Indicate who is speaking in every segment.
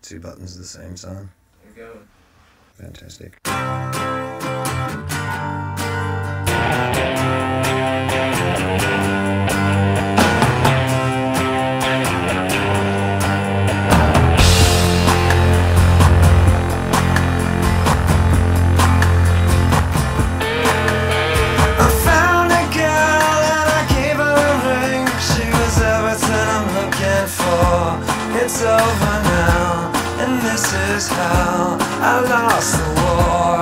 Speaker 1: two buttons of the same song.
Speaker 2: There you go.
Speaker 1: Fantastic.
Speaker 3: It's over now, and this is how I lost the war.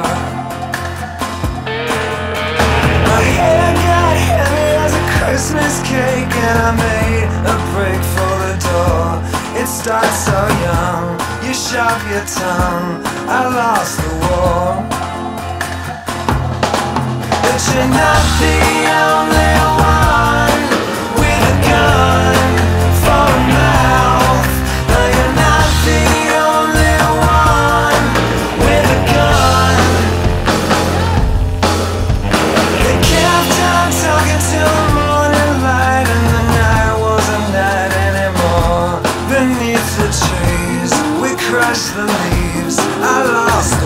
Speaker 3: My head got heavy as a Christmas cake, and I made a break for the door. It starts so young, you sharp your tongue. I lost the war. But you're not the only one with a gun for a mouth. No, you're not the only one with a gun. They kept on talking till the morning light, and the night wasn't night anymore. Beneath the trees, we crushed the leaves. I lost the